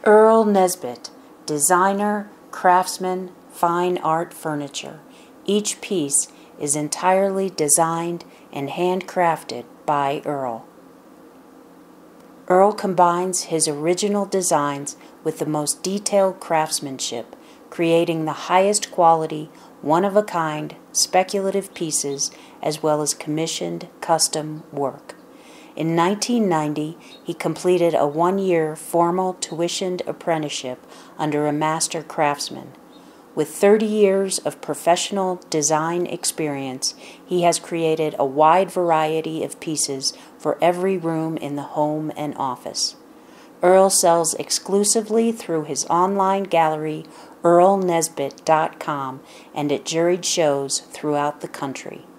Earl Nesbitt, designer, craftsman, fine art furniture. Each piece is entirely designed and handcrafted by Earl. Earl combines his original designs with the most detailed craftsmanship, creating the highest quality, one-of-a-kind, speculative pieces as well as commissioned custom work. In 1990, he completed a one-year formal tuitioned apprenticeship under a master craftsman. With 30 years of professional design experience, he has created a wide variety of pieces for every room in the home and office. Earl sells exclusively through his online gallery, earlnesbitt.com, and at juried shows throughout the country.